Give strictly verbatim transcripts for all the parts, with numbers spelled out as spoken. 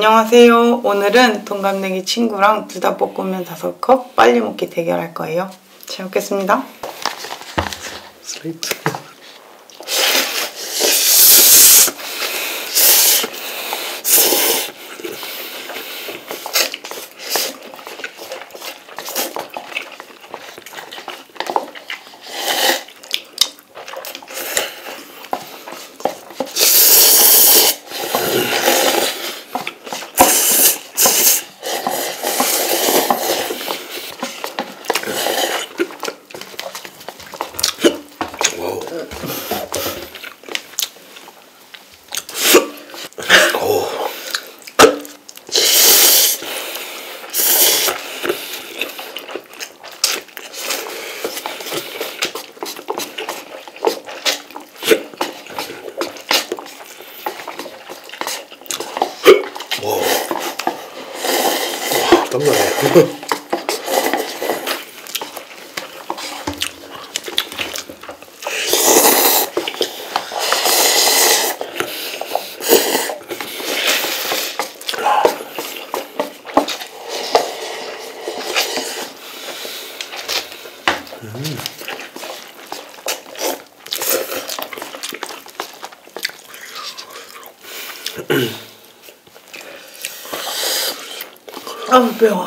안녕하세요. 오늘은 동갑내기 친구랑 불닭볶음면 다섯 컵 빨리 먹기 대결할 거예요. 잘 먹겠습니다. 스트레이트. 땀나네. 음. 아우 매워.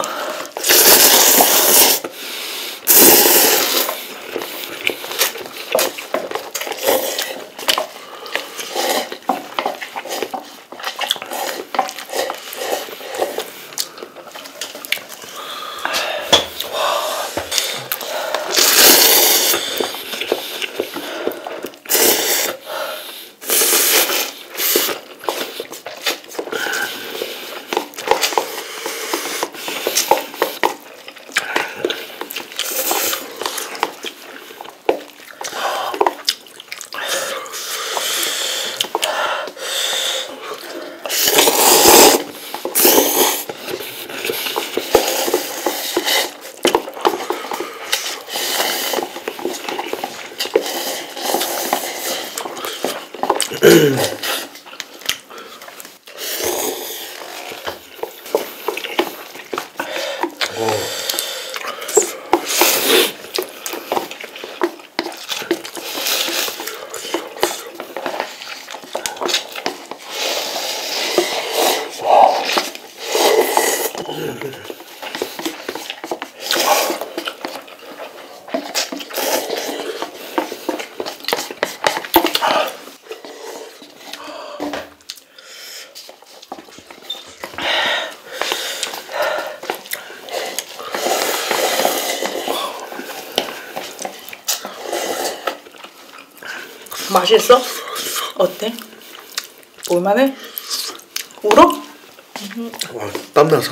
맛있어? 어때? 볼만해? 울어? 와, 땀나서.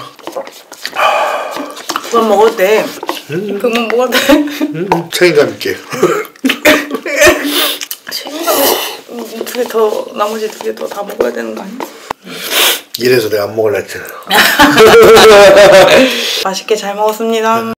그만 먹어도 돼. 음. 그만 먹어도 돼. 음, 책임감 있게. 책임감이 두 개 더, 나머지 두 개 더 다 먹어야 되는 거 아니야? 이래서 내가 안 먹을라 했잖아. 맛있게 잘 먹었습니다.